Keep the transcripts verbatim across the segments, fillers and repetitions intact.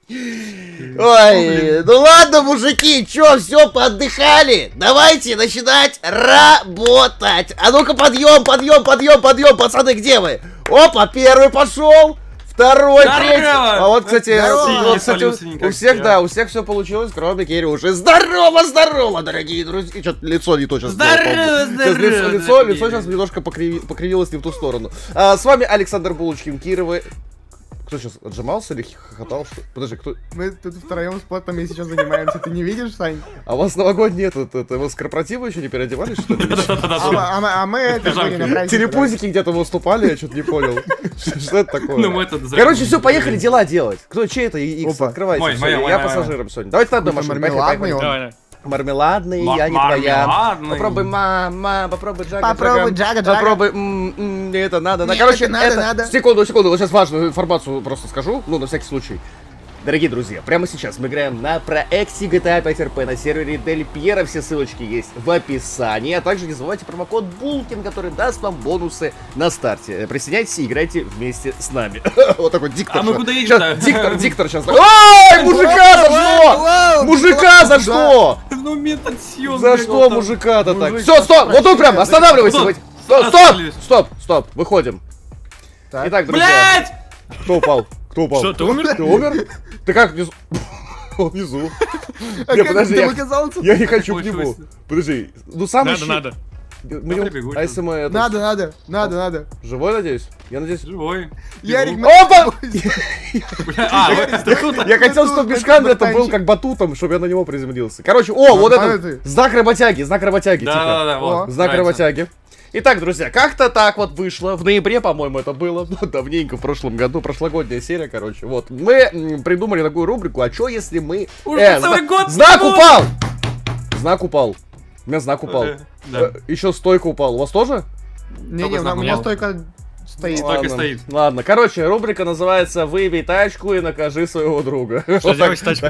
Ой, ну ладно, мужики, чё, все, поотдыхали? Давайте начинать работать. А ну-ка, подъем, подъем, подъем, подъем, пацаны, где вы? Опа, первый пошел. Второй, третий. А вот, кстати, вот, кстати у всех, да, у всех все получилось, кроме Кирюши. Здорово, здорово, дорогие друзья. Что-то лицо не то сейчас. Здорово, здорово. Лицо, лицо, лицо сейчас немножко покриви, покривилось не в ту сторону. А, с вами Александр Булочкин, Кировы. Кто сейчас отжимался или хохотал? Что? Подожди, кто? Мы тут втроем с плотами сейчас занимаемся, ты не видишь, Сань? А у вас новогодний этот, это, вы с корпоратива еще не переодевались, что ли? А мы это были на празднике. Телепузики где-то выступали, я что-то не понял. Что это такое? Короче, все, поехали дела делать. Кто, чей это? Икс, открывайте. Я пассажиром сегодня. Давайте на одной машине, поехали. Мармеладный, я не твоя. Попробуй, мама, попробуй джага, Попробуй джага, джага. Попробуй, это надо. Короче, надо, надо. Секунду, секунду, вот сейчас важную информацию просто скажу, ну, на всякий случай. Дорогие друзья, прямо сейчас мы играем на проекте джи ти эй пять эр пи на сервере Дель Пьеро. Все ссылочки есть в описании. А также не забывайте промокод Булкин, который даст вам бонусы на старте. Присоединяйтесь и играйте вместе с нами. Вот такой диктор. А мы куда едем-то? Диктор, диктор сейчас. Ой, мужика за что? Мужика за что? Ну, метод съемки. За что мужика-то так? Все, стоп, вот тут прям, останавливайся. Стоп, стоп, стоп, стоп, выходим. Итак, друзья. Блять! Кто упал? Кто упал? Что, ты умер? Ты умер? Ты как внизу? Он внизу. А Не, как подожди, ты я, оказался? я не хочу к нему. Подожди, ну сам Надо, ищи. надо. Мы не- Прибегу, А если мы это... Надо, надо, надо, надо. Живой, надеюсь? Я надеюсь... Живой. Ярик, мы... Опа! А, вот Я хотел, чтобы мешкан это был как батутом, чтобы я на него приземлился. Короче, о, вот это знак работяги, знак работяги. Да, тихо. да, да, вот. Знак нравится. работяги. Итак, друзья, как-то так вот вышло. В ноябре, по-моему, это было. Ну, давненько, в прошлом году. Прошлогодняя серия, короче. Вот. Мы м, придумали такую рубрику. А что, если мы... Уже Э, целый зна- год знак тянут! упал! Знак упал. У меня знак упал. Э, да. Э, Еще стойка упал. У вас тоже? Не-не, Только у меня знакомый. стойка стоит. Стойка Ладно. стоит. Ладно, короче, рубрика называется «Выебей тачку и накажи своего друга». Что делать с тачкой?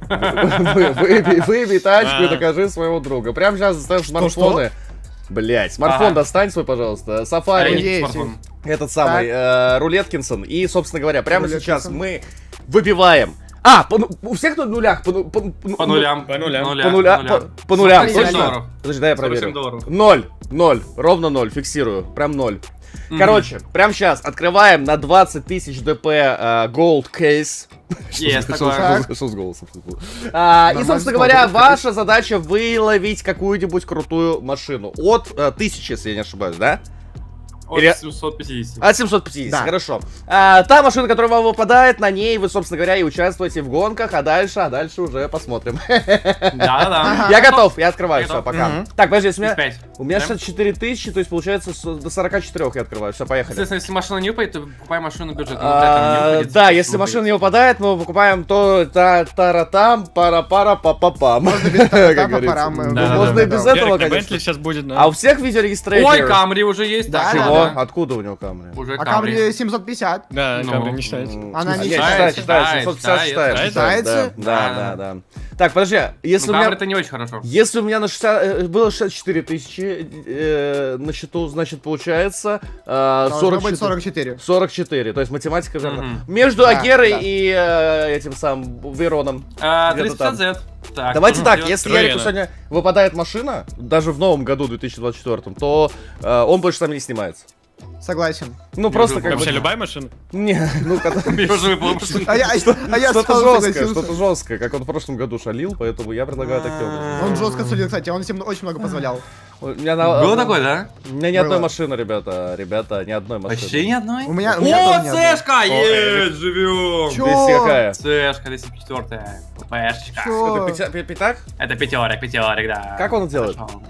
Вы- Выебей выебей тачку и А. накажи своего друга. Прямо сейчас достаем смартфоны. Блять, смартфон Ага. достань свой, пожалуйста. А, Сафари, есть есть, смартфон. этот самый, э, Рулеткинсон. И, собственно говоря, прямо Рулеткинсон. сейчас мы выбиваем. А, по ну- у всех на нулях. По, ну- по, ну- По нулям. По нулям. По, нуля, по, по нулям. сорок семь точно? долларов. Подожди, дай я сорок семь проверю. долларов. Ноль, ноль, ровно ноль, фиксирую, прям ноль. Короче, прямо сейчас открываем на двадцать тысяч ДП э, Gold Case. Есть Что- что- такое. что- Что с голосом? А, И, Нормально, собственно говоря, смотрится. ваша задача выловить какую-нибудь крутую машину. От э, тысячи, если я не ошибаюсь, да? Или- От семьсот пятидесяти. От семьсот пятидесяти, Да. хорошо. А, та машина, которая вам выпадает, на ней вы, собственно говоря, и участвуете в гонках, а дальше, а дальше уже посмотрим. Да-да-да. Я готов, я открываю, Я все, готов. пока. Мгм. Так, подожди, если у меня... пять. У меня Да? шестьдесят четыре тысячи, то есть получается с- до сорока четырёх я открываю. Все, поехали. Соответственно, если машина не упадет, то покупай машину бюджетную. А, Да, если машина не выпадает, мы покупаем то та таратам пара пара па па пам. Можно без таратама, парам, Ну, э, да, можно да, и да, без да. этого, Ярик, на конечно. Бентли сейчас будет, А да? у всех видеорегистратор? Ой, Камри уже есть. Да, так, Чего? да, да. Откуда у него камера? Уже А Камри. Камри семьсот пятьдесят. Да, Ну. Камри не считается. Она не Считает, считается. считает, семьсот пятьдесят считает. считает. считает, да, Считается? Да, да, да. Так, подожди, если Ну, у меня... Камри это не очень хорошо. Если у меня на шестьдесят, э, было шестьдесят четыре тысячи э, на счету, значит, получается э, Должно сорок быть четыре. сорок четыре. сорок четыре, то есть математика верна. Мгм. Между Да, Агерой да. и э, этим самым Вероном. А, Где-то триста пятьдесят зет. Так, Давайте нужно так, сделать- если Троена. Ярику сегодня выпадает машина, даже в новом году, две тысячи двадцать четвёртом, то э, он больше с нами не снимается. Согласен. Ну просто уже как бы... Вообще любая машина? Не, ну когда... Я уже выпал машину. А я, а я Что-то сразу жесткое, согласился. что-то жесткое, как он в прошлом году шалил, поэтому я предлагаю таким образом. Он жестко судил, кстати, он всем очень много позволял. У меня на- Было такое, да? У меня ни одной Было. машины, ребята, ребята, ни одной машины. Вообще ни одной? У меня, у меня тоже О, не одной. Цешка! Есть, живем! Чё? двести какая? Цешка, двести четыре. ППшечка. Чё? Это пятя- пя- пятак? Это пятерик, пятерик, да. Как он делает? Хорошо.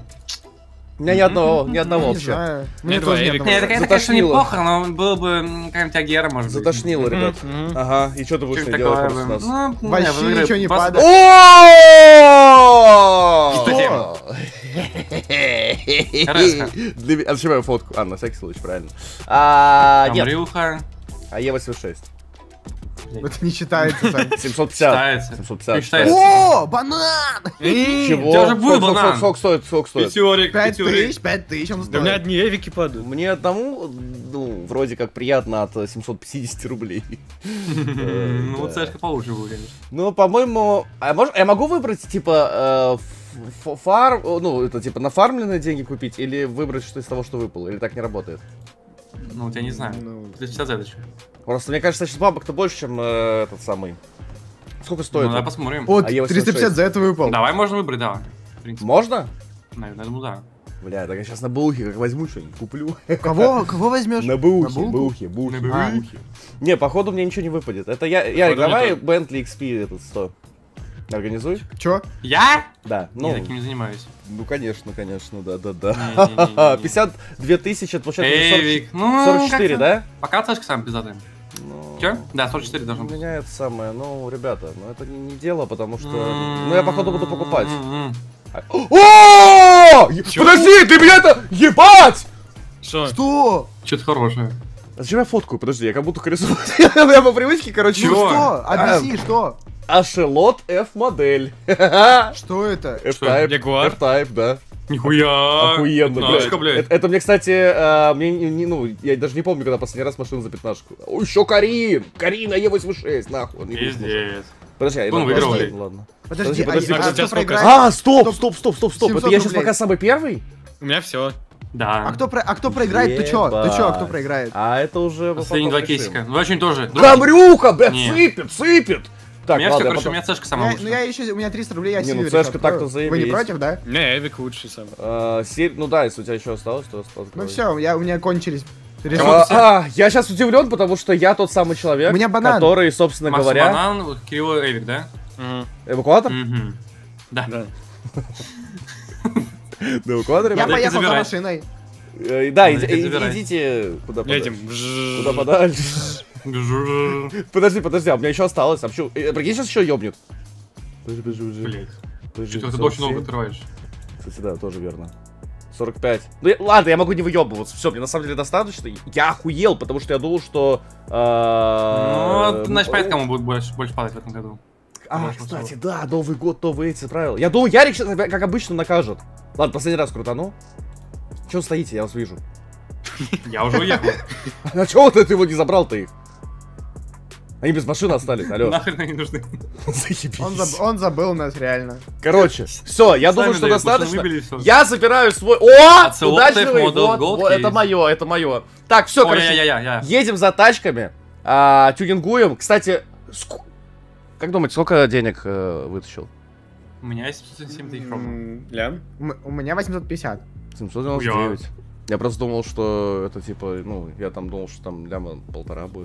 У меня ни одного, ни одного Не вообще. знаю. Мне Нет, тоже Эрик. нет Не, одного. это, это, конечно, Затошнило. неплохо, но было бы м, какая-нибудь Агера, может быть. Затошнило, ребят. Мгм. Ага, и что ты будешь Что-то мне делать такое просто бы. нас? Ну, Вообще не, вы ничего не вас- падает. О! Что тема? Хорошо. Для меня- А зачем я фотку? А, на всякий случай, правильно. А, нет. Камрюха. А Е восемьдесят шесть. Это не считается, Сань. семьсот пятьдесят. Считается. семьсот Не пятьдесят. считается. О, банан! Чего? У тебя уже был Сколько, сколько, банан. Сколько стоит? Сколько стоит? Пятерик, Пять пятерик. тысяч, пять тысяч он Да у меня стоит. одни эвики падают. Мне одному, ну, вроде как приятно от семьсот пятьдесят рублей. Ну, вот Да. Сашка получше будет, конечно. Ну, по-моему, а мож- я могу выбрать, типа, э, ф- фар, ну, это, типа, нафармленные деньги купить, или выбрать что из того, что выпало, или так не работает? Ну, вот я не знаю. Ну, триста пятьдесят зет еще. Просто, мне кажется, сейчас бабок-то больше, чем э, этот самый. Сколько Ну, стоит? давай посмотрим. Вот, А я триста пятьдесят за это выпал. Давай можно выбрать, да. В принципе. Можно? Наверное, ну да. Бля, так я сейчас на бэухе как возьму что-нибудь, куплю. Кого, кого возьмешь? На бэухе, булку? бэухе, бэухе, На бэухе. бэухе. Не, походу мне ничего не выпадет. Это я, Ярик, Походу, давай мне Bentley икс пи этот сто. Организуй? Чё? Я? Да. Ну, я Ну, таким не занимаюсь. ну конечно, конечно, да-да-да. Не-не-не-не-не. пятьдесят две тысячи, это получается сорок- Эвик, ну, сорок четыре, как-то. да? Пока Сашка сам пиздатый. Ну, Чё? Да, сорок четыре У должно быть. меня это самое, ну, ребята, ну это не, не дело, потому что... Ну, я походу буду покупать. М-м-м. А- О! Чё? Подожди, ты меня-то... Ебать! Что? Что? Что-то хорошее. А зачем я фоткаю? Подожди, я как будто рисую. Я по привычке, короче... Ну Чё? что? Объясни, что? Ашелот F-модель. Что это? F-Type. Ягуар? F-Type, да. Нихуя! Охуенно, Пятнашка, блядь. блядь. Это, это мне, кстати, э, мне не, не- ну, я даже не помню, когда последний раз машину за пятнашку. О, еще Карин! Карина Е восемьдесят шесть, нахуй. он не нужен. Пиздец. Подожди, я Он ну, выиграл, подожди, блядь. ладно. Подожди, Подожди, а- подожди, а подожди, кто сколько проиграет? А, стоп, стоп, стоп, стоп, стоп. Это семьсот я сейчас рублей. пока самый первый? У меня все. Да. А кто, про- а кто проиграет? Ты чё? Ты чё, а кто Ебать. проиграет? А это уже... Последние потом два решим. кейсика. Ну, очень тоже. Гамрюха, блядь, Не. сыпет, сыпет! У Так, меня все, ладно, я короче, у потом... меня Сашка сама Я- лучше. ну я еще, у меня триста рублей, я Не, ну, Сильвер цешка еще так-то открою. Вы не заебись. против, да? У меня эвик лучший сам. А, серь- Ну да, если у тебя еще осталось, то осталось. Ну все, я, у меня кончились А, ресурсы. а, я сейчас удивлен, потому что я тот самый человек, У меня банан. который, собственно Макс говоря... банан, вот Кирилл Эвик, да? Угу. Эвакуатор? Мгм. Да. Да. Да, эвакуатор, Я ребята. поехал за забирай. машиной. Э, Да, Надо иди- иди- забирать. идите куда подальше. Едем. Куда подальше. Подожди, подожди, а у меня еще осталось. А почему? Э, Прикинь, сейчас еще ёбнет. Подожди, подожди, подожди. Блять. Подожди, Что-то ты сорок очень много семь. отрываешь. Кстати, да, тоже верно. сорок пять. Ну я- ладно, я могу не выебываться. Все, мне на самом деле достаточно. Я охуел, потому что я думал, что... э, Ну, ты значит, понятно, кому будет больше, больше падать в этом году. А, Хорошего кстати, да, Новый год, новые эти правила. Я думал, Ярик сейчас опять, как обычно, накажет. Ладно, последний раз крутану. Че вы стоите, я вас вижу. Я уже уехал. А чего ты его не забрал-то их? Они без машины остались, алло. Нахрен они нужны. Заебись. Он, заб- он забыл нас реально. Короче, все, я думаю, Сами что дают, достаточно. машину выбили, всё. Я забираю свой... О! Оцелот Удачливый, F Model вот, Gold вот, это Case. мое, это мое. Так, все, Ой, короче, я-я-я-я. едем за тачками, а, тюнингуем. Кстати, ск- как думаете, сколько денег э, вытащил? У меня есть семьдесят семь тысяч ровно. М, Лям? М- У меня восемьсот пятьдесят. семьсот девяносто девять. Я просто думал, что это типа, ну, я там думал, что там ляма полтора будет.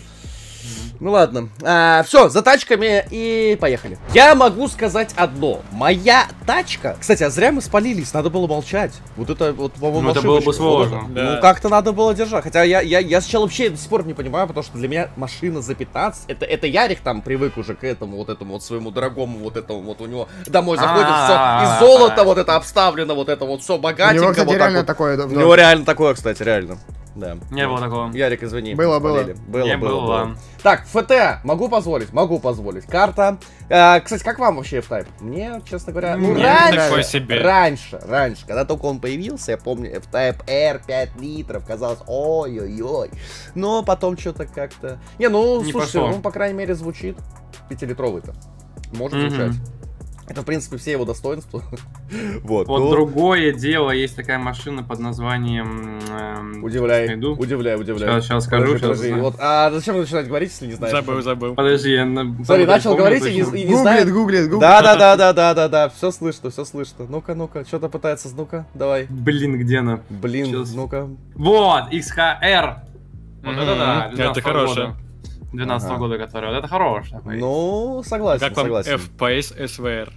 Ну ладно. Все, за тачками и поехали. Я могу сказать одно. Моя тачка... Кстати, а зря мы спалились, надо было молчать. Вот это вот, по-моему, Ну, это было бы ошибочка. Вот сложно. это. Да. Ну, как-то надо было держать. Хотя я, я, я сначала вообще до сих пор не понимаю, потому что для меня машина за пятнадцать... Это, это Ярик там привык уже к этому, вот этому вот своему дорогому, вот этому вот у него домой заходит, все из золота вот это обставлено, вот это вот все У богатенько. него, кстати, вот так реально вот. такое. да, У него реально такое, кстати, реально. Да. Не было такого. Ярик, извини. Было, было. спалили. Было, Не было, было. было. Так, ФТ, могу позволить, могу позволить. Карта. Э, кстати, как вам вообще F-Type? Мне, честно говоря, ну Мне раньше, такой себе. раньше, раньше, когда только он появился, я помню, F-Type R пять литров, казалось, ой-ой-ой. Но потом что-то как-то... Не, ну, Не слушайте, пошло. он, по крайней мере, звучит. Пятилитровый-то. Может Мгм. звучать. Это, в принципе, все его достоинства. Вот. Вот ну, другое дело, есть такая машина под названием... эм, Удивляй, найду. удивляй, удивляй. Щас- щас скажу, Подожди, щас подожди. узнаю. Вот, а зачем начинать говорить, если не знаешь? Забыл, забыл. Подожди, я... на- Смотри, начал помню говорить и не, точно. и не знает. Гуглит, гуглит, гуглит. Да, да, да, да, да, да, да, все слышно, все слышно. Ну-ка, ну-ка, что-то пытается, ну-ка, давай. Блин, где она? Блин, Сейчас. ну-ка. Вот, икс ха эр. Вот Мгм. это да, Это двенадцатого хорошая. года. двенадцатого Ага. года, который. Вот это хороший такой. Ну, согласен, Как вам согласен. эф пи эс эс ви ар?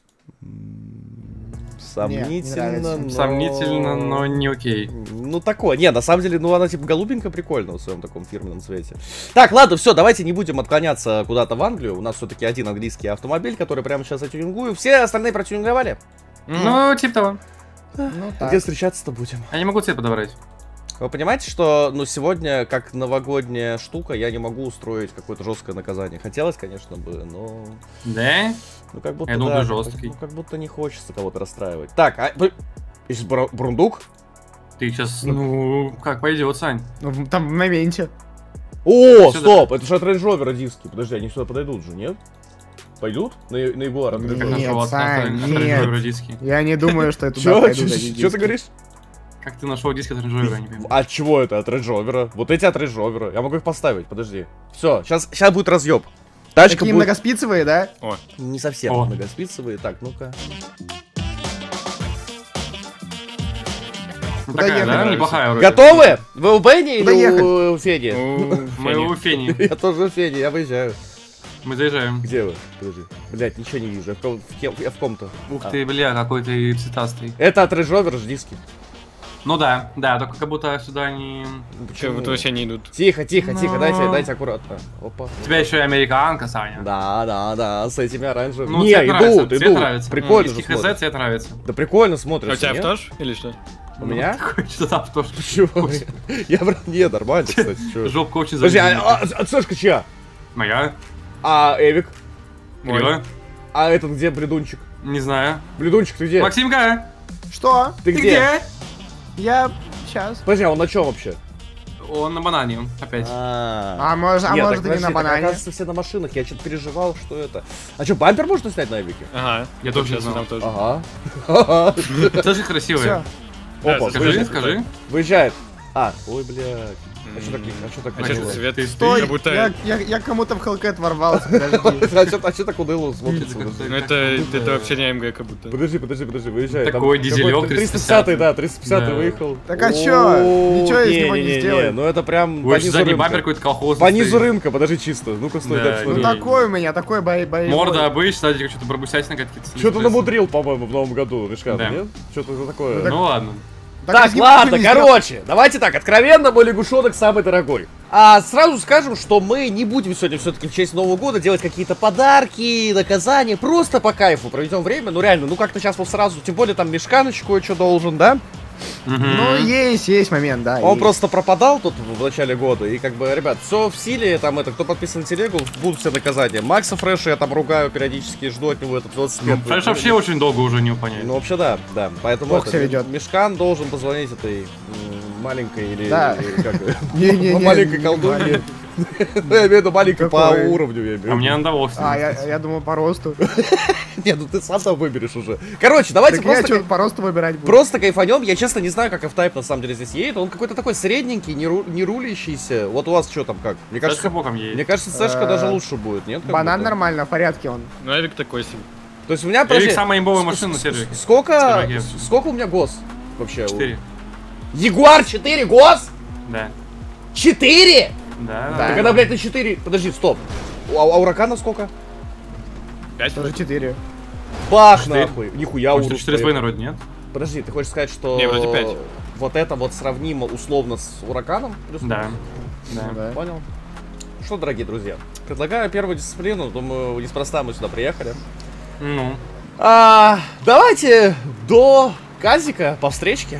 Не, не Сомнительно, нравится. но... Сомнительно, но не окей. Ну, такое. Не, на самом деле, ну, она, типа, голубенькая, прикольно в своем таком фирменном цвете. Так, ладно, все, давайте не будем отклоняться куда-то в Англию. У нас все-таки один английский автомобиль, который прямо сейчас я тюнингую. Все остальные протюнинговали? Ну, типа того. Ну, так. Где встречаться-то будем? Я не могу цвет подобрать. Вы понимаете, что, ну, сегодня, как новогодняя штука, я не могу устроить какое-то жесткое наказание. Хотелось, конечно бы, но... Да? Ну, как будто, Я думал, да, ты жесткий. Ну, как будто не хочется кого-то расстраивать. Так, а... Есть Бру- Брундук? Ты сейчас, ну, как пойдет, Сань. Ну, там в моменте. О, Сюда. стоп, это же от Range Rover диски. Подожди, они сюда подойдут же, нет? Пойдут? На, на Ягуар от Range Нет, Rover? Нашел от- Сань, от- от нет. Range Rover диски. Я не думаю, что это туда Чё? пойдут Чё- эти Чё ты диски. говоришь? Как ты нашел диски от Range Rover, я не понимаю. От чего это? От Range Rover? Вот эти от Range Rover. Я могу их поставить, подожди. Все, сейчас, сейчас будет разъеб. Тачка Такие будет... многоспицевые, да? О, Не совсем О. многоспицевые. Так, ну-ка. Ну, Куда такая, ехать? да? Неплохая вроде. Готовы? Вы у Бенни Куда или ехать? у Феди? ну, Мы Феня. у Фени. Я тоже у Феди, я выезжаю. Мы заезжаем. Где вы? Подожди. Блять, ничего не вижу. Я в, ком- в кем- я в ком-то. Ух А. ты, бля, какой ты цветастый. Это от Range Rover же диски. Ну да, да, только как будто сюда не... Че, вот вообще не идут. Тихо, тихо, тихо, Но- дайте, дайте аккуратно. Опа. У тебя еще и американка, Саня. Да, да, да, с этими оранжевыми. Ну, Не, цвет идут, нравится, идут. цвет нравится. Прикольно Из же ХЗ смотрится. цвет нравится. Да прикольно А у смотрится, тебя нет? автош или что? У меня? Ну, такой, что там тоже. Почему? Я брал... Не, нормально, кстати, чё. Жопка очень Подожди, завидная. а, а, а Сашка чья? Моя? А Эвик? Мой. Криво? А этот где, Бледунчик? Не знаю. Бледунчик, ты где? Максимка, Что? Ты ты где? где? Я... Сейчас. Подожди, а он на чем вообще? Он на банане опять. А, А может, а Нет, может так и не подожди, на так, банане? оказывается, все на машинах. Я что-то переживал, что это. А что, бампер можно снять на Эвике? Ага. Я тоже сейчас знал. там тоже. Ага. Ага. Тоже красивый. Все. Да, Опа, Скажи, выезжает. скажи. Выезжает. А, ой, блядь. А что так, а что так А что было? цвет? Ты Стой, как будто... я, я, я кому-то в Hellcat ворвался, подожди. А что а чё так уныло смотрится? Как- Подожди. Ну это, это вообще не АМГ как будто. Подожди, подожди, подожди, выезжай. Такой дизелёк триста пятьдесят, да, триста пятьдесят Да. выехал. Так а чё? О, Ничего из него не не-не-не, сделаем. Ну это прям по Ой, низу задний бампер рынка. какой-то колхозный. По низу стоит. рынка, подожди чисто. Ну-ка, стой, Да, дай Ну не- посмотрю. такой у меня, такой бой боевой. Морда обычная, кстати, что-то пробусятина какие-то. Что-то намудрил, по-моему, в новом году, Мишка, Да. нет? Что-то такое. Ну ладно. Так, из него ладно, ничего не короче, давайте так, откровенно, мой лягушонок самый дорогой. А сразу скажем, что мы не будем сегодня все-таки в честь Нового года делать какие-то подарки, наказания, просто по кайфу проведем время, ну реально, ну как-то сейчас вот сразу, тем более там Мишканыч кое-что должен, да? Ну есть, есть момент, да. Он есть. просто пропадал тут в начале года, и как бы, ребят, все в силе, там это, кто подписан на телегу, будут все наказания. Макса Фреша я там ругаю периодически, жду от него этот велосипед. Ну, Фреш вообще очень долго уже не понять. Ну вообще да, да, поэтому Плохо это, себя ведет. Мишкан должен позвонить этой м, маленькой или, Да. или как Не-не-не, маленькой не колдунье. маленькой. Ну, я имею в виду маленькой по Какой? уровню, я имею в А мне виду. надо удовольствие. А, я, я думал по росту. Нет, ну ты сам там выберешь уже. Короче, давайте Так я просто... что, кай- по росту выбирать буду? Просто кайфанем. Я честно не знаю, как F-Type на самом деле здесь едет. Он какой-то такой средненький, не, ру- не рулящийся. Вот у вас что там как? Мне Сейчас кажется, боком едет. мне кажется, Сэшка Э, даже лучше будет, нет? как Банан будто? нормально, в порядке он. Ну Эвик такой себе. То есть у меня, Эрик подожди, самая имбовая с- машина, с- Сережа. Сколько, Скажи, сколько у меня ГОС вообще? Четыре. Ягуар четыре ГОС? Да. четыре? Да. Да. Так когда, блядь, на четыре... Подожди, стоп. У, а у Уракана сколько? Пять? Тоже четыре. Бах, Четыре. нахуй. Нихуя Может, урус четыре с поехал. половиной вроде, нет? Подожди, ты хочешь сказать, что... Не, вроде пять. Вот это вот сравнимо условно с Ураканом? Плюс-минус? Да. Да. Ну да. Понял. Что, дорогие друзья, предлагаю первую дисциплину. Думаю, неспроста мы сюда приехали. Ну. А, давайте до Казика по встречке.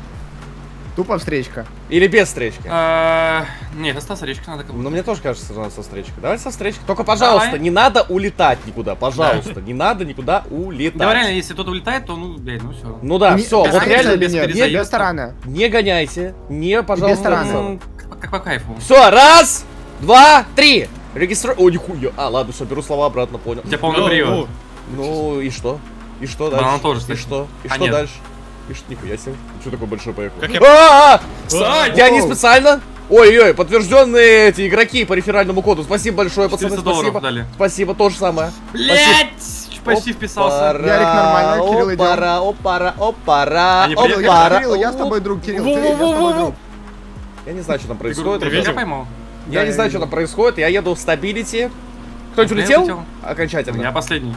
Тупо встречка. Или без встречки. А, Нет, остался речка надо как Но мне тоже кажется, что надо со встречкой. Давайте со встречкой. Только, пожалуйста, Давай. не надо улетать никуда. Пожалуйста, не надо никуда улетать. Да, реально, если кто-то улетает, то, ну, блядь, ну все. Ну да, Не- все, без вот тарана реально или без нет? перезаезда. Без тарана. не гоняйте, не, пожалуйста. тарана. Как, как по кайфу. Все, раз, два, три. Регистр... О, нихуя. А, ладно, все, беру слова обратно, понял. У тебя полный Ну, привод. Ну, и что? И что Банан дальше? тоже, И кстати. что? И А, что нет. дальше? И что, нихуя себе. Что такое большой поехал? Как я- А-а-а! Сань! Я не специально. Ой-ой, подтвержденные эти игроки по реферальному коду. Спасибо большое, пацаны, четыреста долларов спасибо. дали. Спасибо, то же самое. Блять! Почти вписался. Опара, Ярик, нормально, Кирилл, идём. Опара, опара, опара, Они Кирилл, приехали? опара. я, Кирилл, я с тобой друг, Кирилл. Кирилл, я с тобой друг. Я не знаю, что там Ты говорю, происходит. ты ребята. меня поймал? Я Да, не я знаю, что видел. там происходит. Я еду в стабилити. Кто-нибудь Я улетел? улетел. У Окончательно. меня последний.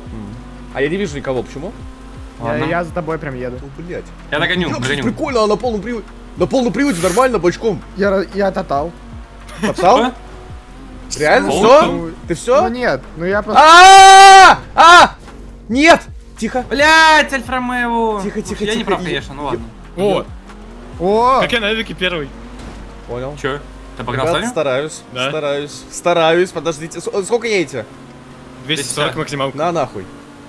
А я не вижу никого. Почему? Я, Ладно. я за тобой прям еду. Ну, блядь. Я догоню, Ёпта, догоню. прикольно, а на полном приводе. На полном приводе нормально, бочком. Я, ра- я тотал. Попсал? А? Реально, Ну, все? ну, Ты все? Ну нет, ну я просто... А! А! Нет! Тихо. Блять, Альфа Ромео. Тихо, тихо, Я не тихо, прав, и- конечно, ну ладно. О, О! Как я на Эвике первый. Понял. Че? Ты погнал Ребят, Саню? стараюсь, Да. стараюсь, стараюсь, подождите. С- Сколько едете? двести сорок максималка. На нахуй.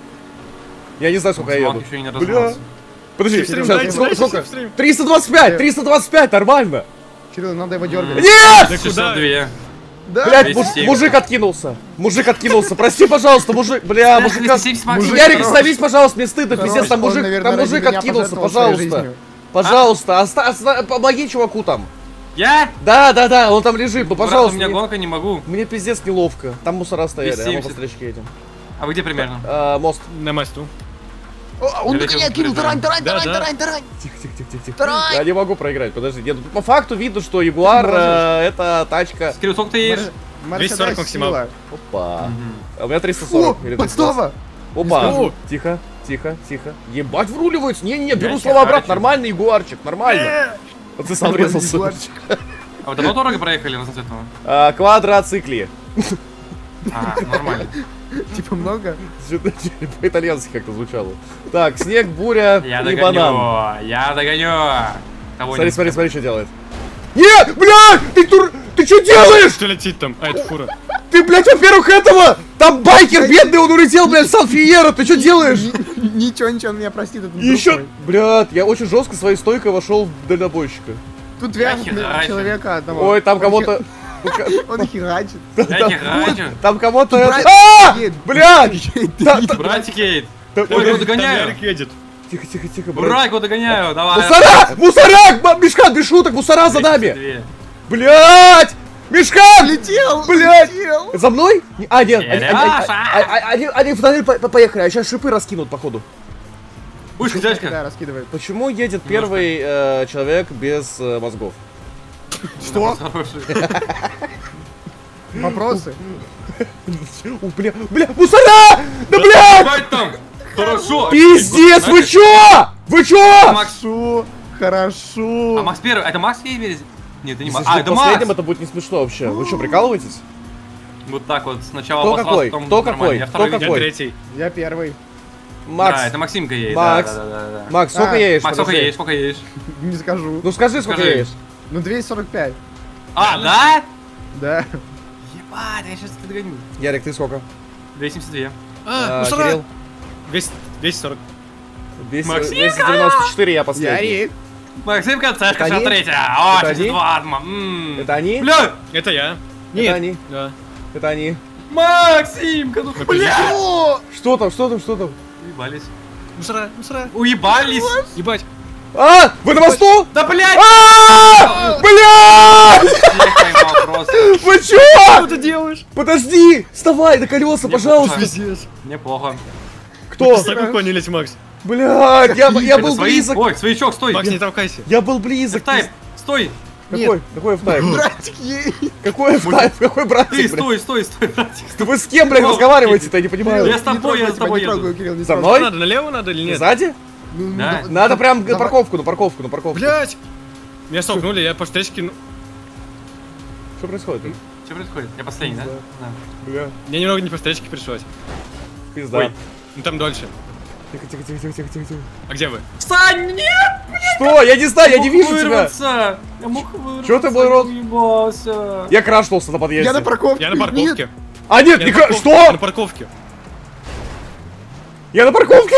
Я не знаю, сколько я еду. Максималка еще не Бля. разогнался. Подожди, Стрим, сейчас, дайте, сколько? дайте, сколько? стрим. триста двадцать пять, триста двадцать пять, нормально. Кирилл, надо его дергать. Нет! Да шестьдесят два. Да? Блять, двести семь. мужик откинулся. Мужик откинулся. Прости, пожалуйста, мужик. Бля, мужик. двести семьдесят максимум. Ярик, хорош. остановись, пожалуйста, мне стыдно, Хорош, пиздец, там он, мужик, наверное, там ради мужик меня откинулся, пожертвовал своей пожалуйста. жизнью. Пожалуйста, оста- оста- помоги чуваку там. Я? Да, да, да, он там лежит, ну Брат, у пожалуйста. меня мне, гонка, не могу. мне пиздец неловко. Там мусора стояли, а мы двести по семьдесят. встречке едем. А вы где примерно? А, мост. На мосту. О, он Я догоняет, летел Кирилл, тарань, тарань, Да, тарань, да. тарань, тарань. Тихо, тихо, тихо, тихо, тихо. Тарань. Я не могу проиграть, подожди. Нет, по факту видно, что Ягуар можешь. э, это тачка. Кирилл, сколько ты едешь? Мер- двести сорок Мерседес максимал. сила. Опа. Мгм. А у меня триста О, сорок. или триста двадцать. подстава. Опа. скажу. Тихо, тихо, тихо. Ебать, вруливается. Не-не-не, беру Я слова обратно. Ягуарчик. Нормальный Ягуарчик, нормально. Вот ты сам врезался. Ягуарчик. А вы давно дорого проехали на этого? А, Квадроцикли. А, нормально. Типа много? Что-то по-итальянски как-то звучало. Так, снег, буря Я и банан. догоню, я догоню. Смотри, смотри, смотри, что делает. Нет, блядь, ты тур... Ты что делаешь? Что летит там? А, это фура. Ты, блядь, во-первых, этого... Там байкер бедный, он улетел, блядь, в Сан-Фиеро. Ты что делаешь? Ни- Ничего, ничего, он меня простит. это И друг еще... мой. Блядь, я очень жестко своей стойкой вошел в дальнобойщика. Тут вяжут херачу. человека одного. Ой, там Он кого-то... хи- Он херачит. Я Там- не хочу. Там кого-то... Брат, А! едет. Блядь! Едет. Да- да- Братик едет. да- Ой, его Там догоняю. Ярик едет. Тихо, тихо, тихо, блядь. Ура, его догоняю, давай. Мусора! Мусора! М- Мишкан, без шуток, мусора за нами! двести два. Блядь! Мишкан! Летел! Блядь! летел. За мной? Не- А, нет, они, они, они, Серёжа! они- они- они в тоннель по- по- поехали, а сейчас шипы раскинут, походу. Пушка, Да, дядька. раскидывает. Почему едет первый э, человек без э, мозгов? Что? Хороший. Вопросы? У, бля, бля, мусора! Да, блядь! Давай там. Хорошо. Пиздец, вы чё? Вы чё? Макс. Хорошо. Хорошо. А Макс первый. Это Макс едет? Нет, это не Если Макс. А, что, это последним Макс. это будет не смешно вообще. Вы что, прикалываетесь? Вот так вот. Сначала Кто обосрался, какой? потом Кто нормально. какой? Я второй Кто видел. какой? Я третий. Я первый. Макс, Да, это Максимка едет. Макс. Да, да, да, да. Макс, сколько А, едешь? Макс, сколько Подожди. едешь? Сколько едешь? Не скажу. Ну скажи, сколько Скажи. едешь. Ну, двести сорок пять. А, да? Да. Ебать, я сейчас догоню. Ярик, ты сколько? двести семьдесят два. А, А, мусора. Кирилл? двести двести сорок. двести Максимка! двести девяносто четыре я последний. Ярик. Максимка, царь, Это они? шестьдесят три. О, Это они? шестьдесят два. М. Это они? Бля! Это я. Это Нет. они. Да. Это они. Максимка, ну бля! О! Что там, что там, что там? Уебались. Мусора, мусора. Уебались! Ебать. А! Вы на мосту? Да блядь! А! Блядь! Всех поймал просто. Вы чё? Что ты делаешь? Подожди! Вставай на колеса, Не пожалуйста! Пиздец. Неплохо. Кто? Так уклонились, Макс. Блядь, я, я Это был свои- близок. Ой, своячок, стой! Макс, не толкайся. Я был близок. Тайп, стой! Какой? Какой F-Type? Братик едет. Какой F-Type? Какой Ты, братик, блядь? стой, стой, стой, братик. Вы с кем, блядь, О, разговариваете-то? Я не понимаю. Я с тобой, я Не с тобой трогай, еду. Кирилл, не За трогай. мной? Надо, налево надо или нет? Сзади? Ну, ну, Да. давай- Надо прям на давай. парковку, на парковку, на парковку. Блять! Меня столкнули, я по встречке... ну, Что происходит? Что происходит? Я последний, да? Да. Да. Бля, Мне немного не по встречке пришлось. пизда. Ой. Ну там дольше. Тихо, тихо, тихо, тихо, тихо, тихо, тихо. А где вы? Сань, нет! Что? Я не знаю, я не мог вижу тебя. вырваться. Я мог вырваться. Чё ты, мой рот? Уебался. Я крашнулся на подъезде. Я на парковке. Я на парковке. Нет. А нет, Я не на кра... парковке. Я Что? на парковке. Я на парковке?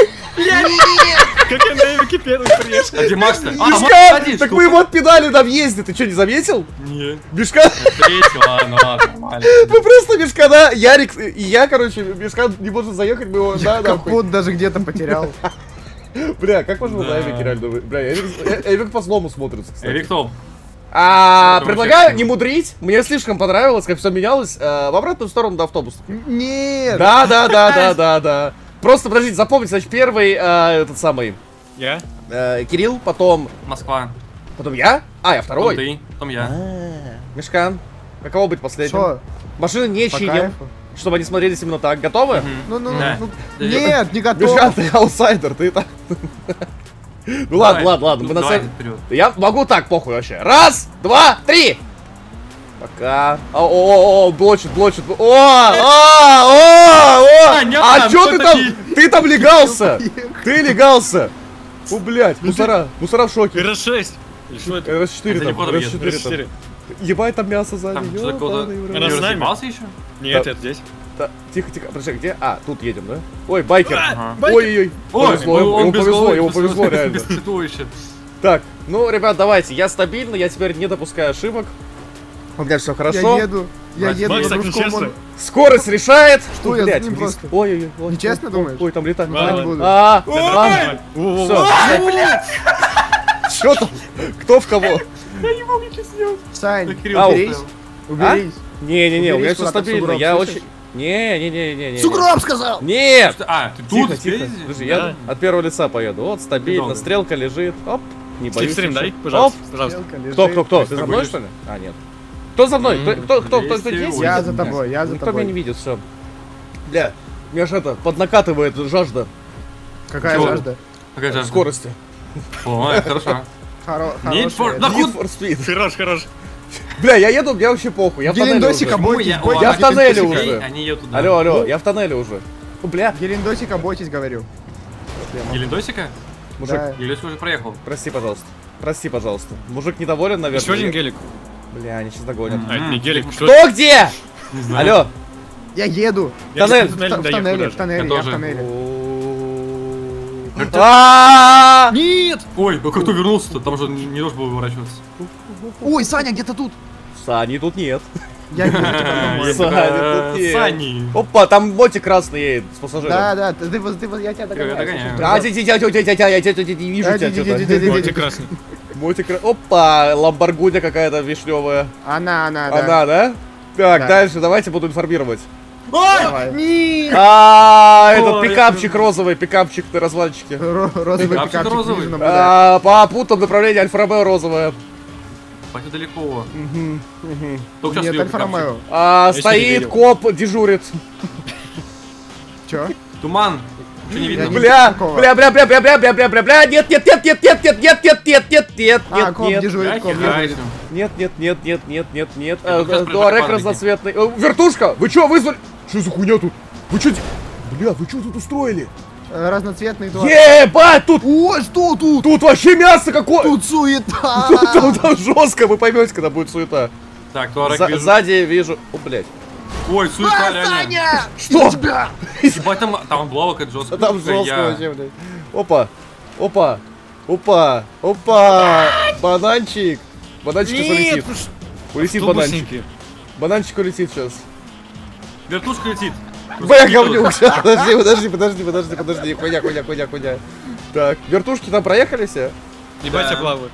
Как я на Эвике первый приехал. А где Макс-то? А, Макс Мишка! один, Так что? мы его отпинали на въезде, ты что, не заметил? Нет. Мишка, Третий, ладно, ладно, нормально. мы просто Мишка, да, Ярик и я, короче, Мишка не может заехать, мы его, да, нахуй. Капот даже где-то потерял. Бля, как можно Да. на Эвике реально? вы- Бля, Эвик, э- Эвик по-злому смотрится, кстати. Эрик топ. А, Это предлагаю вообще не мудрить, мне слишком понравилось, как все менялось, э, в обратную сторону до автобуса. Нет. Да, да, да, да, да, да. Просто, подождите, запомните, значит, первый, э, этот самый, Я? э, Кирилл, потом, Москва. потом я, а, я Потом второй. ты, потом я. А, Мишкан, каково быть последним? Что? Машины не По чиним, кайфу. чтобы они смотрелись именно так. Готовы? Мгм. Ну, ну, Да. ну. Да. Нет, не Мишкан, готов. ты аутсайдер, ты так. Ну ладно, Давай. ладно, ладно, Ну, мы на давай самом... вперед. Я могу так, похуй вообще. Раз, два, три! Пока. О, о, о, блочит, блочит. О, о, о, о! А, не А там, чё кто ты там? такие? Ты там легался! Ты легался! О, блядь, мусора, мусора в шоке. эр шесть. Или что это? РС четыре там, Далеко там РС едет, четыре там. четыре. Ебать, там мясо сзади. Там что такое? ёбаный в рот. Она Не с нами? разъебался еще? Нет, Да. это здесь. Да, Тихо, тихо, подожди, где? А, тут едем, да? Ой, байкер. Ага. Ой-ой-ой. Повезло, ему ему повезло, ему повезло, реально. Без цветующих. Так, ну, ребят, давайте, я стабильно, я теперь не допускаю ошибок. У меня все хорошо. Я еду, я Макс, еду Макс, на так дружком, нечестно. он- Скорость решает. Что я за ним близко. просто? Ой-ой-ой. ой, Нечестно ой, думаешь? Ой, там летает. Ладно, не буду. А, Да, а, нормально. Во-во-во. все. Что там? Кто в кого? Сань, Да, Кирилл, Ау. уберись, уберись. Не-не-не, у меня Уберись все куда-то в стабильно, сугроб, я слышишь? очень... Не-не-не-не-не. Сугроб сказал! Нет! А, ты Тихо, тут тихо. спереди? Подожди, Да. я от первого лица поеду. Вот, стабильно, Долго. стрелка лежит. Оп, не боюсь. Слепстрим дай, ничего. пожалуйста. Оп. Пожалуйста. Стрелка Кто, лежит. кто, кто? Ты Ты с за тобой мной, лежишь? что ли? А, нет. Кто за мной? Кто, М, кто, кто, кто, есть кто и здесь? ой. Я за тобой, я за Никто меня не тобой. видит, все. Бля, меня ж это, поднакатывает жажда Какая Чего? жажда? Какая жажда? скорости. Ой, хорошо. Хоро- Need for- хорошая. Да Need худ- for speed. Хорош, хорош. Бля, я еду, мне вообще похуй, я в тоннеле Гелендосика, уже. бойтесь, Я- бойтесь. Я в тоннеле Гелендосика. уже. Они едут туда. Алло, алло, я в тоннеле уже. Ну, бля, Гелендосика, бойтесь, говорю. Гелендосика? мужик, Да. Гелендосик уже проехал. прости, пожалуйста. Прости, пожалуйста. Мужик недоволен, наверное. Еще один Я- гелик. Бля, они сейчас догонят. А, это не гелик. Что? Кто где? Не знаю. Алло. Я еду. Я Тоннель. в В туннель в доехал тоннеле, даже. в тоннеле, Я я в тоже. тоннеле. А! Нет! Ой, а как ты вернулся-то? Там же не должен был выворачиваться. Ой, Саня, где-то тут. Сани тут нет. Я еду туда домой. Есть Саня, такая, тут нет. Сани. Опа, там мотик красный едет с пассажиром. Да, да, ты, ты, ты, я тебя Я догоняю. догоняю. А, тя, тя, тя, тя, тя, тя, я тебя не вижу А, тебя ди- ди- что-то. ди- ди- ди- Вот и красный. Мотик, кра- опа, ламборгуня какая-то вишневая. Она, она, да. Она, да? Так, Да. дальше, давайте буду информировать. Давай. Нет. А, этот Ой, пикапчик розовый, пикапчик на развалочке. Ро- Розовый Пикапчик пикапчик розовый? вижу, наблюдаю. А, по путам направление Альфа-Ромео розовое. Пойти далеко. Мгм, мгм. Только сейчас Нет, видел Альфа пикапчик. Ромео. А, Я еще не стоит видел. коп, дежурит. Чё? Туман. Что не видно? Я не- Бля, Какого? бля, бля, бля, бля, бля, бля, бля, бля, бля, нет, нет, нет, нет, нет, нет, нет, нет, нет, нет, нет, А, нет, коп нет, дежурит, коп Ахерайся. дежурит. нет, нет, нет, нет, нет, нет, нет, Это как раз Э, про Дуарек парники. разноцветный. Э, Вертушка, вы чё вызвали? Что за хуйня тут? Вы чё, де- бля, вы чё тут устроили? Э, Разноцветный туалет. Ебать, тут, Ой, что тут? тут вообще мясо какое! Тут суета. Тут, тут, тут жестко, вы поймете, когда будет суета. Так, Туарек За- вижу. Сзади вижу, о, блядь. Ой, суета А, реально. Саня! Что? Тебя! Ебать, там, там блавок это жестко. Там жестко Я- вообще, блядь. Опа, опа, опа, опа, бананчик. Бананчик сейчас улетит. Улетит бананчик. Автобусники. Бананчик улетит сейчас. Вертушка летит. Бля, говнюк, сейчас, подожди, подожди, подожди, подожди, подожди, хуйня, хуйня, хуйня, хуйня. Так, вертушки там проехали все? Ебать, Да. я плаваю.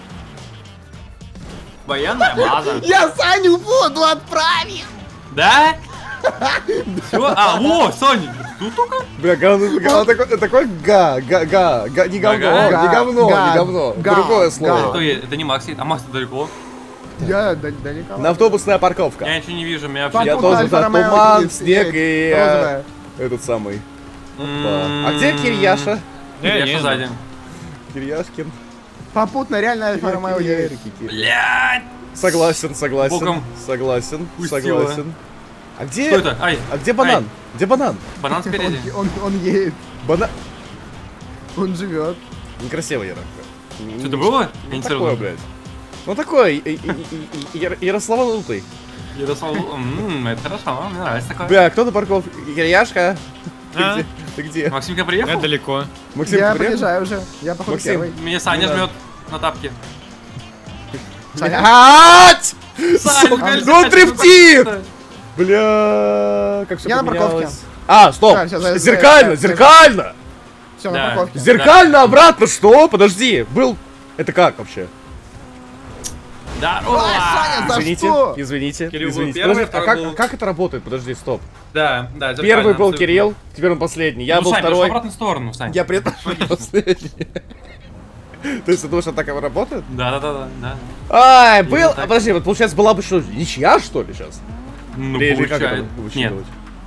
Военная база. Я Саню в воду отправил! Да? Все? А, во, Соня, тут только? Бля, говно, говно такой, такой га, га, га, га, не говно, Га, не говно, га, не говно, га, другое га. слово. Кто едет? Это не Макс едет, а Макс далеко. Я да- далеко. На автобусная парковка. Я ничего не вижу, меня Папа, Я вообще... Альфа тоже, да, Ромео туман, едет, снег едет. и э, Розовая. этот самый. М-м-м. А где Кирьяша? Не, Я не, что сзади? Кирьяшкин. Попутно реально Альфа Ромео едет. Блядь! Согласен, согласен, Боком. согласен, Пустила. согласен. А где, Что это? Ай, а где банан? Ай. Где банан? банан спереди. Он, он, он едет, Банан. он живет. Некрасиво, Яра. Что это было? Я Ну не такое, сразу. блядь. Ну такое, и- и- и- и- Яро- Ярославанутый. Ярослав, м, это хорошо, мне нравится такое. Бля, кто на парковке? Кирьяшка? Ты А? где? Ты где? Максимка Я приехал? далеко. Максим, Я ты приехал? приезжаю уже. Я походу Максим. первый. Меня Саня Да. жмет на тапке. Саня. Ать! Саня, Сука, Галь, ну он Саня, дрифтит! ну, Бля, как все Я на парковке. А, стоп! Да, всё, за- Зеркально, за- за- зеркально! Все, Да. на парковке. Зеркально обратно, что? Подожди, был... Это как вообще? Здорово! Саня, за Извините, что? извините, Кирилл был извините. первый, Подожди, а второй как, был- а как это работает? Подожди, стоп. Да, да, зеркально, Первый был абсолютно. Кирилл, теперь он последний. Я Ну, был Сань, пошел в второй. обратную сторону, Сань. Я при этом последний. То есть ты думаешь, что так и работает? Да, да, да, да, да. Ай, Именно был... так. Подожди, вот получается была бы что, ничья, что ли, сейчас? Ну, Или как это получается. Нет. высчитывать?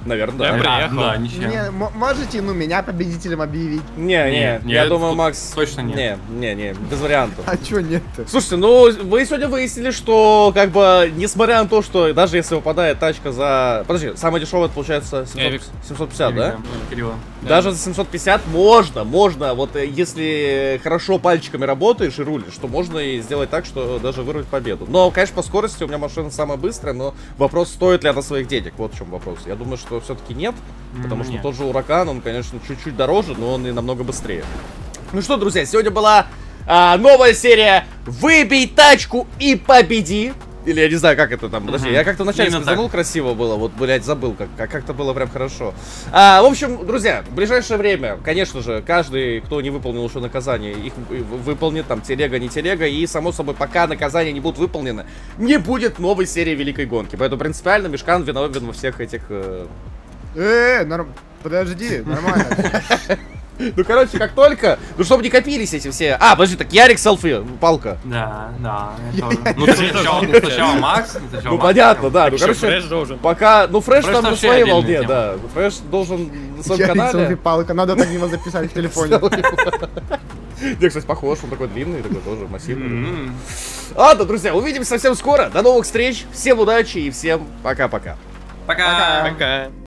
Наверное, Я да. приехал. Да, да, ничего. Не, м- можете, ну, меня победителем объявить? Не, не, Не, не, я это думаю, тут Макс... точно нет. Не, не, не, без вариантов. А чё нет-то? Слушайте, ну, вы сегодня выяснили, что, как бы, несмотря на то, что даже если выпадает тачка за... Подожди, самая дешевая, это получается Эвик. семьсот, семьсот пятьдесят, да? Кирилла. Даже за семьсот пятьдесят можно, можно, вот э, если хорошо пальчиками работаешь и рулишь, то можно и сделать так, что даже вырвать победу. Но, конечно, по скорости у меня машина самая быстрая, но вопрос, стоит ли она своих денег, вот в чем вопрос. Я думаю, что все-таки нет, потому что Нет. тот же Уракан, он, конечно, чуть-чуть дороже, но он и намного быстрее. Ну что, друзья, сегодня была а, новая серия «Выбей тачку и победи». Или я не знаю, как это там. Подожди, Мгм. я как-то вначале Именно сказанул, так. красиво было. Вот, блядь, забыл, как, как- как-то было прям хорошо. А, в общем, друзья, в ближайшее время, конечно же, каждый, кто не выполнил еще наказание, их в- выполнит, там, телега, не телега. И, само собой, пока наказания не будут выполнены, не будет новой серии Великой Гонки. Поэтому принципиально Мишкан виновен во всех этих... э, Э, норм... подожди, нормально. Ну, короче, как только... Ну, чтобы не копились эти все... А, подожди, так Ярик селфи, палка. Да, да. я тоже. Ну, точнее, сначала ну, сначала Макс. сначала Ну, Макс. понятно, да. Ну, Еще короче, фреш должен. пока... Ну, Фреш Фреш там на вообще своей отдельная волне, тема. да. Фреш должен на своем Ярик канале... селфи-палка, надо так его записать в телефоне. Где, кстати, похож, он такой длинный, такой тоже массивный. М. Ладно, друзья, увидимся совсем скоро. До новых встреч, всем удачи и всем пока-пока. Пока. Пока.